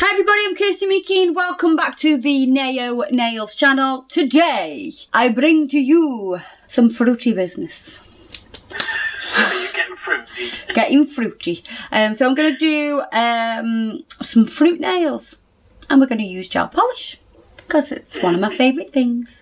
Hi everybody, I'm Kirsty Meakin and welcome back to the Neo Nails channel. Today, I bring to you some fruity business. Are you getting fruity? Getting fruity. So I'm going to do some fruit nails and we're going to use gel polish because it's one of my favourite things.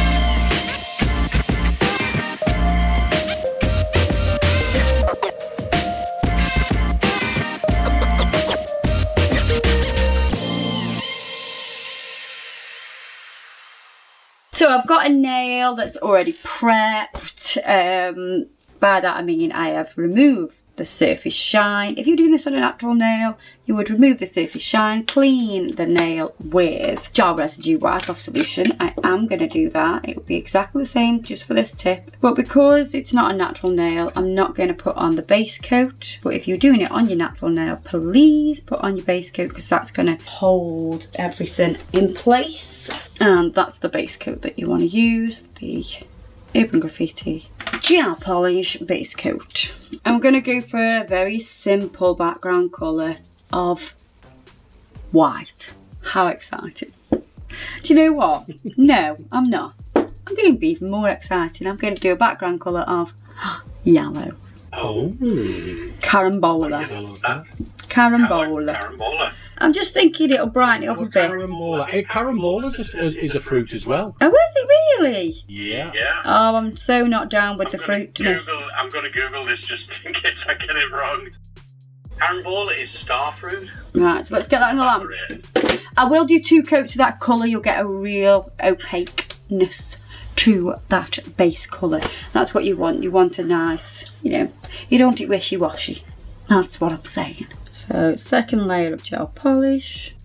So I've got a nail that's already prepped. By that I mean I have removed the surface shine. If you're doing this on a natural nail, you would remove the surface shine, clean the nail with gel residue wipe-off solution. I am going to do that. It will be exactly the same just for this tip. But because it's not a natural nail, I'm not going to put on the base coat. But if you're doing it on your natural nail, please put on your base coat because that's going to hold everything in place. And that's the base coat that you want to use, the Urban Graffiti gel polish base coat. I'm going to go for a very simple background colour of white. How exciting. Do you know what? No, I'm not. I'm going to be even more exciting. I'm going to do a background colour of yellow. Oh. Carambola. Carambola. Carambola. I'm just thinking it'll brighten it up a bit. Carambola. Carambola is a fruit as well. Oh, is it really? Yeah. Yeah. Oh, I'm so not down with the fruitness. I'm going to Google this just in case I get it wrong. Carambola is star fruit. Right, so let's get that in the lamp. I will do 2 coats of that colour. You'll get a real opaqueness to that base colour. That's what you want. You want a nice, you know, you don't want it wishy-washy. That's what I'm saying. So, second layer of gel polish.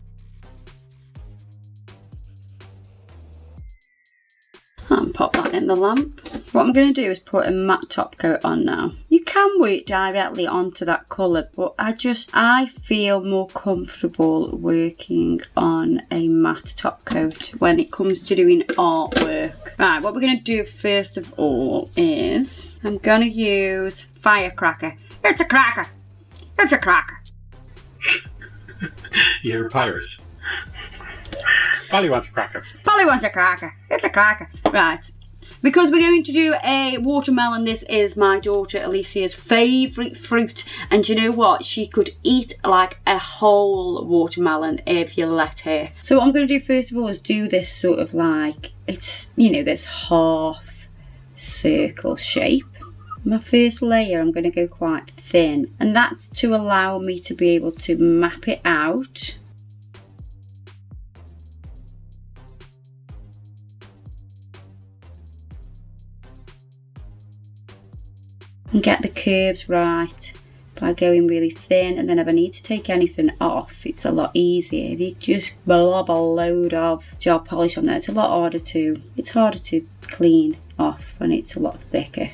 And pop that in the lamp. What I'm going to do is put a matte top coat on now. You can work directly onto that colour, but I feel more comfortable working on a matte top coat when it comes to doing artwork. Right, what we're going to do first of all is I'm going to use Firecracker. It's a cracker. It's a cracker. You're a pirate. Polly wants a cracker. Polly wants a cracker. It's a cracker. Right. Because we're going to do a watermelon, this is my daughter Alicia's favourite fruit. And you know what? She could eat like a whole watermelon if you let her. So what I'm going to do first of all is do this sort of like, it's, you know, this half circle shape. My first layer I'm going to go quite thin, and that's to allow me to be able to map it out. And get the curves right by going really thin, and then if I need to take anything off, it's a lot easier. If you just blob a load of gel polish on there, it's harder to clean off when it's a lot thicker.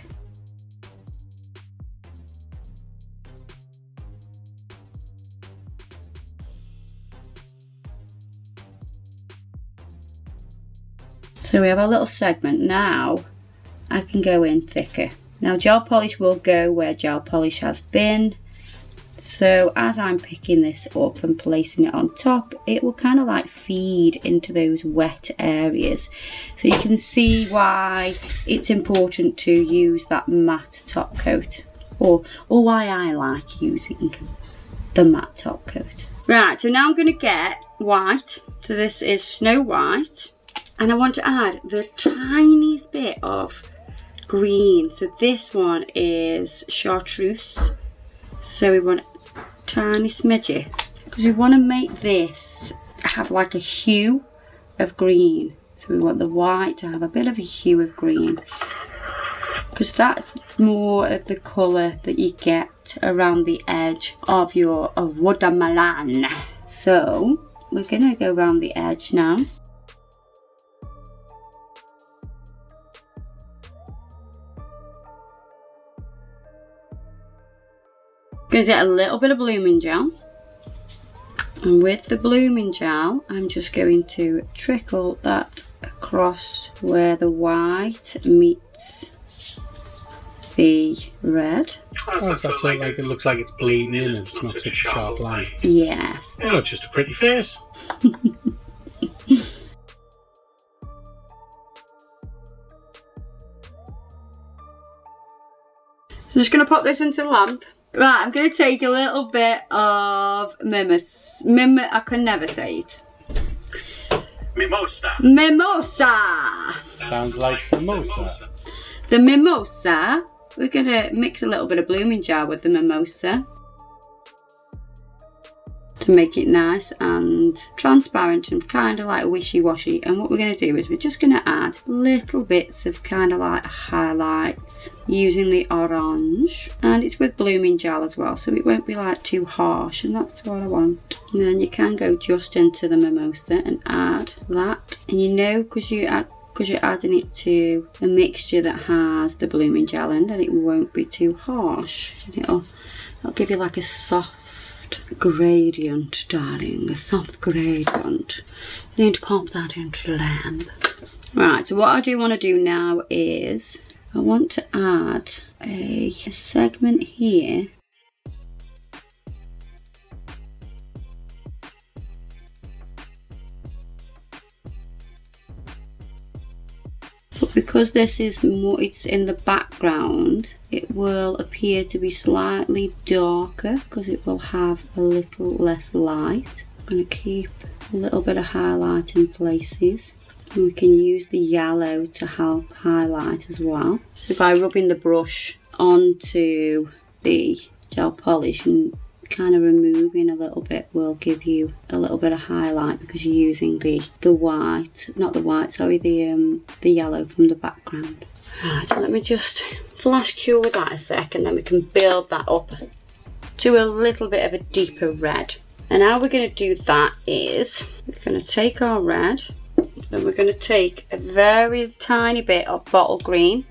So we have a little segment. Now I can go in thicker. Now gel polish will go where gel polish has been. So as I'm picking this up and placing it on top, it will kind of like feed into those wet areas. So you can see why it's important to use that matte top coat, or why I like using the matte top coat. Right, so now I'm going to get white. So this is Snow White. And I want to add the tiniest bit of green. So this one is Chartreuse. So we want a tiny smidge, because we want to make this have like a hue of green. So we want the white to have a bit of a hue of green, because that's more of the colour that you get around the edge of your watermelon. So we're going to go around the edge now. Going to get a little bit of blooming gel, and with the blooming gel I'm just going to trickle that across where the white meets the red. Oh, that's like it looks like it's bleeding in and it's not such a sharp line. Yes. Oh, it's just a pretty face. I'm just going to pop this into the lamp. Right, I'm going to take a little bit of I can never say it. Mimosa. Mimosa! Sounds like samosa. The mimosa, we're going to mix a little bit of blooming jar with the mimosa to make it nice and transparent and kind of like wishy-washy. And what we're going to do is we're just going to add little bits of kind of like highlights using the orange, and it's with blooming gel as well, so it won't be like too harsh, and that's what I want. And then you can go just into the mimosa and add that, and you know, because you're adding it to a mixture that has the blooming gel in, then it won't be too harsh. It'll give you like a soft gradient, darling, a soft gradient. I'm going to pop that into the lamp. Right, so what I do want to do now is I want to add a segment here . But because this is more, it's in the background, it will appear to be slightly darker because it will have a little less light. I'm going to keep a little bit of highlight in places. And we can use the yellow to help highlight as well. So by rubbing the brush onto the gel polish and kind of removing a little bit will give you a little bit of highlight because you're using the white, not the white, sorry, the yellow from the background. Right, so let me just flash cure that a sec, and then we can build that up to a little bit of a deeper red. And how we're going to do that is we're going to take our red and we're going to take a very tiny bit of bottle green.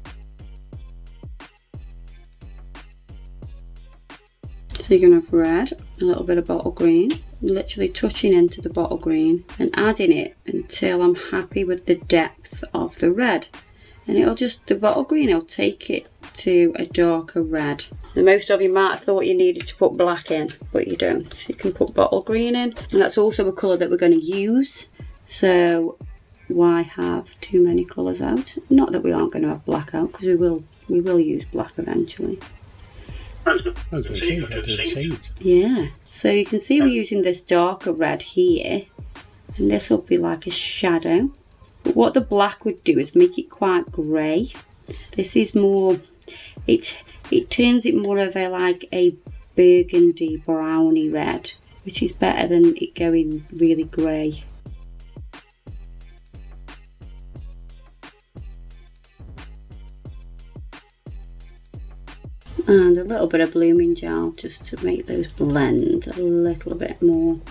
So you're going to have red, a little bit of bottle green, literally touching into the bottle green and adding it until I'm happy with the depth of the red. And it'll just, the bottle green will take it to a darker red. And most of you might have thought you needed to put black in, but you don't. So you can put bottle green in, and that's also a colour that we're going to use. So why have too many colours out? Not that we aren't going to have black out, because we will use black eventually. Yeah, so you can see we're using this darker red here, and this will be like a shadow. But what the black would do is make it quite grey. This is more, it turns it more of a like a burgundy browny red, which is better than it going really grey. And a little bit of blooming gel just to make those blend a little bit more.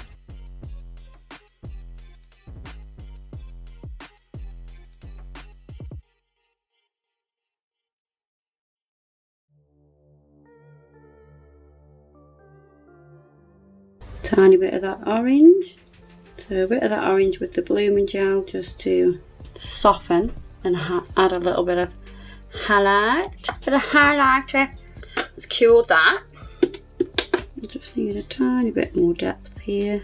Tiny bit of that orange. So a bit of that orange with the blooming gel just to soften and add a little bit of highlight. Bit of highlighter. Let's cure that. I just need a tiny bit more depth here.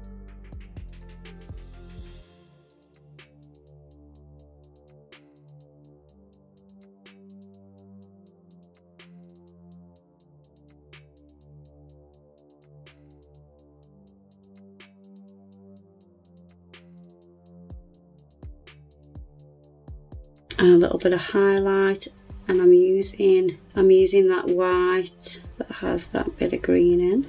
And a little bit of highlight, and I'm using that white that has that bit of green in.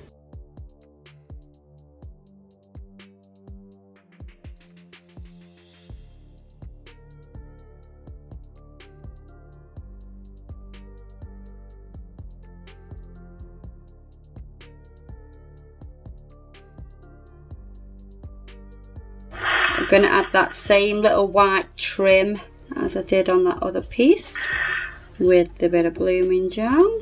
I'm going to add that same little white trim as I did on that other piece with the bit of blooming gel.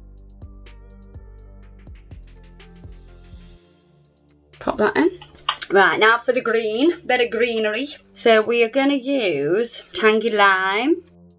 Pop that in. Right, now for the green, bit of greenery. So we are going to use Tangy Lime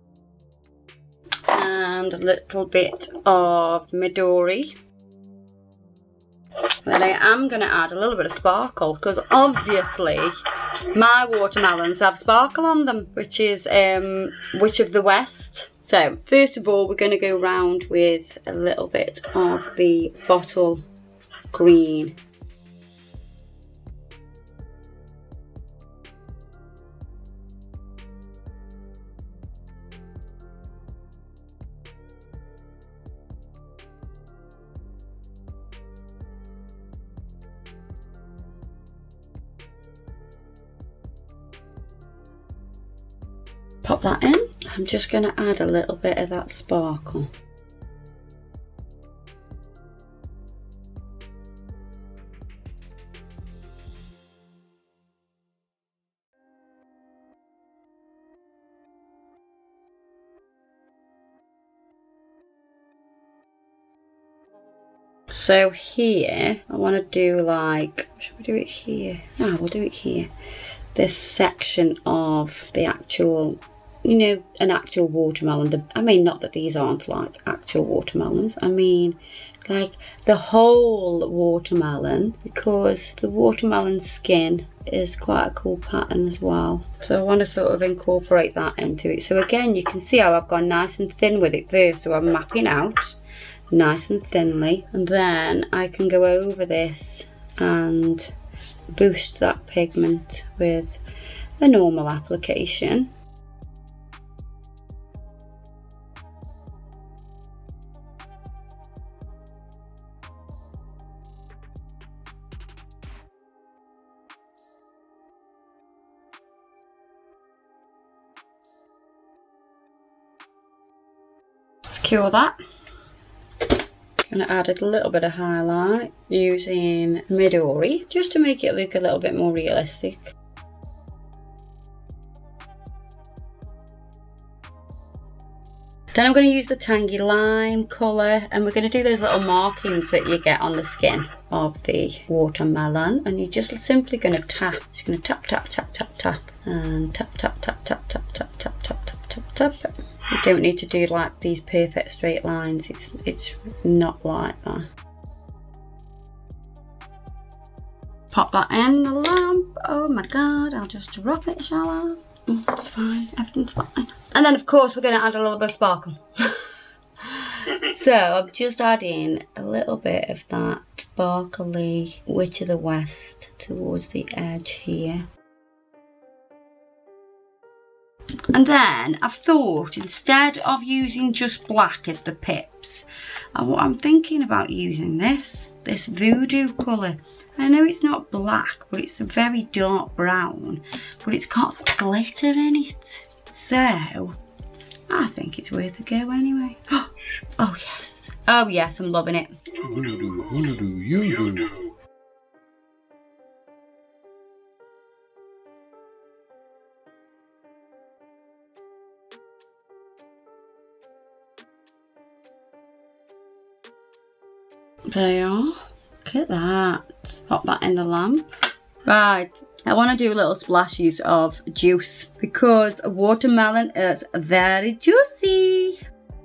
and a little bit of Midori. Then I am going to add a little bit of sparkle because obviously my watermelons have sparkle on them, which is Witch of the West. So first of all, we're going to go round with a little bit of the bottle green. Pop that in. I'm just going to add a little bit of that sparkle. So here, I want to do like, should we do it here? No, we'll do it here. This section of the actual, you know, an actual watermelon. I mean, not that these aren't like actual watermelons. I mean, like the whole watermelon, because the watermelon skin is quite a cool pattern as well. So I want to sort of incorporate that into it. So again, you can see how I've gone nice and thin with it first. So I'm mapping out nice and thinly, and then I can go over this and boost that pigment with a normal application. Let's cure that. I'm going to add a little bit of highlight using Midori just to make it look a little bit more realistic. Then I'm going to use the Tangy Lime colour, and we're going to do those little markings that you get on the skin of the watermelon, and you're just simply going to tap. Just going to tap, tap, tap, tap, tap, and tap, tap, tap, tap, tap, tap, tap, tap, tap, tap, tap. You don't need to do like these perfect straight lines. It's not like that. Pop that in the lamp. Oh my god, I'll just drop it, shall I? It's fine, everything's fine. And then of course we're going to add a little bit of sparkle. So I'm just adding a little bit of that sparkly Witch of the West towards the edge here. And then I've thought, instead of using just black as the pips, I'm thinking about using this Voodoo colour. I know it's not black, but it's a very dark brown, but it's got glitter in it. So I think it's worth a go anyway. Oh yes. Oh yes, I'm loving it. Voodoo, voodoo, you do. There you are. Look at that. Pop that in the lamp. Right. I want to do little splashes of juice because watermelon is very juicy.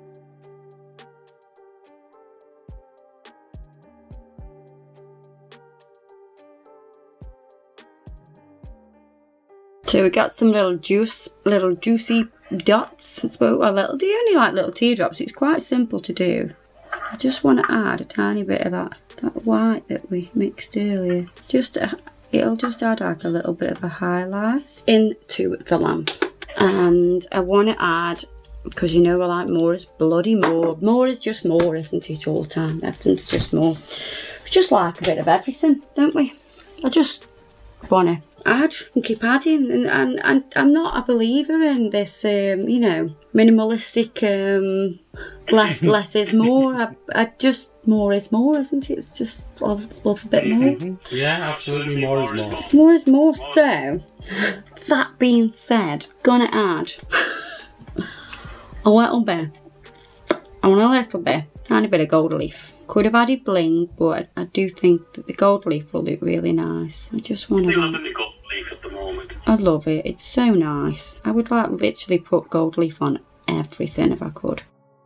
So we got some little juicy dots. I suppose, well, they're only like little teardrops. It's quite simple to do. I just want to add a tiny bit of that white that we mixed earlier. It'll just add like a little bit of a highlight into the lamp. And I want to add, because you know I like more is bloody more. More is just more, isn't it, all the time? Everything's just more. We just like a bit of everything, don't we? I just want to add and keep adding, and I'm not a believer in this you know, minimalistic less is more. I just, more is more, isn't it? It's just love a bit more. Yeah, absolutely, more is more. More is more. So that being said, gonna add a little bit Tiny bit of gold leaf. Could have added bling, but I do think that the gold leaf will look really nice. I just want to... You're loving the gold leaf at the moment. I love it. It's so nice. I would like literally put gold leaf on everything if I could.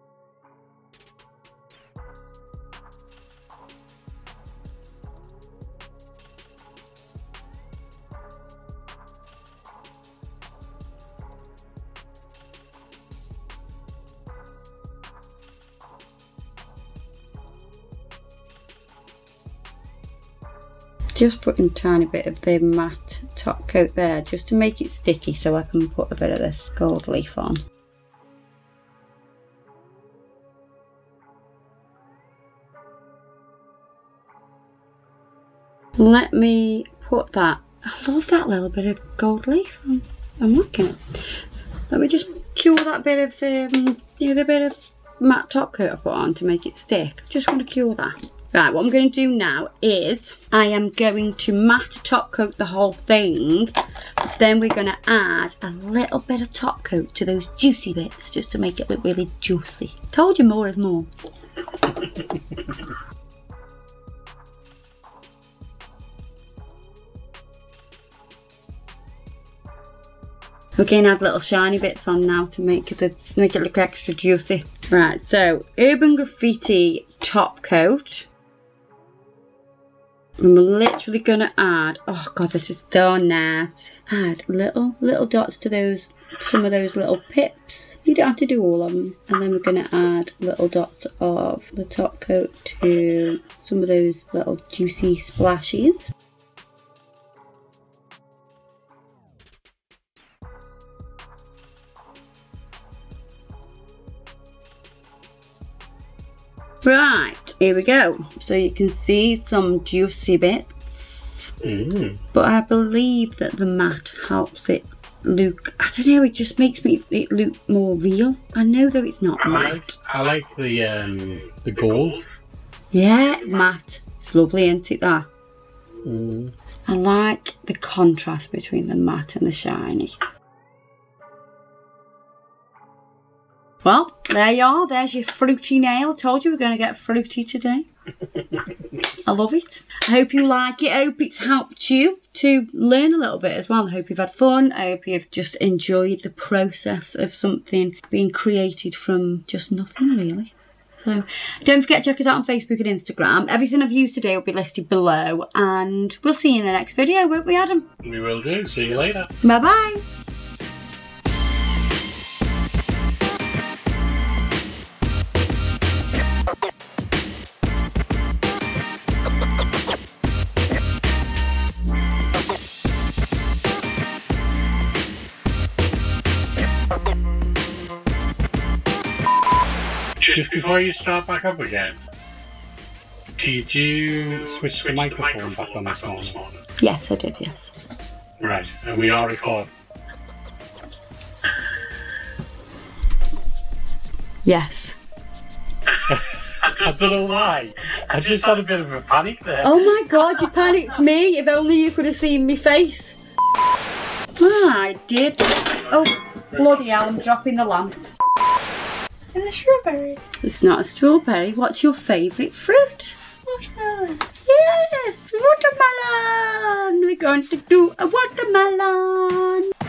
Just putting a tiny bit of the matte top coat there just to make it sticky so I can put a bit of this gold leaf on. Let me put that. I love that little bit of gold leaf. I'm liking it. Let me just cure that bit of, you know, the bit of matte top coat I put on to make it stick. Just want to cure that. Right, what I'm going to do now is I am going to matte top coat the whole thing. Then we're going to add a little bit of top coat to those juicy bits just to make it look really juicy. Told you more is more. We're going to add little shiny bits on now to make it look extra juicy. Right, so Urban Graffiti top coat. And we're literally going to add, oh god, this is so nice. Add little dots to some of those little pips. You don't have to do all of them. And then we're going to add little dots of the top coat to some of those little juicy splashes. Right, here we go. So you can see some juicy bits. But I believe that the matte helps it look, I don't know, it just makes it look more real. I know that it's not matte. I like the gold. Yeah, matte. It's lovely, isn't it, that? I like the contrast between the matte and the shiny. Well, there you are. There's your fruity nail. I told you we're going to get fruity today. I love it. I hope you like it. I hope it's helped you to learn a little bit as well. I hope you've had fun. I hope you've just enjoyed the process of something being created from just nothing, really. So don't forget to check us out on Facebook and Instagram. Everything I've used today will be listed below. And we'll see you in the next video, won't we, Adam? We will do. See you later. Bye-bye. Just before you start back up again, did you switch the microphone back on this morning? Yes, I did, yes. Right, and we are recording. Yes. I don't know why. I just had a bit of a panic there. Oh my god, you panicked me. If only you could have seen me face. I did. Oh, bloody hell, I'm dropping the lamp. And a strawberry. It's not a strawberry. What's your favourite fruit? Watermelon. Yes, watermelon. We're going to do a watermelon.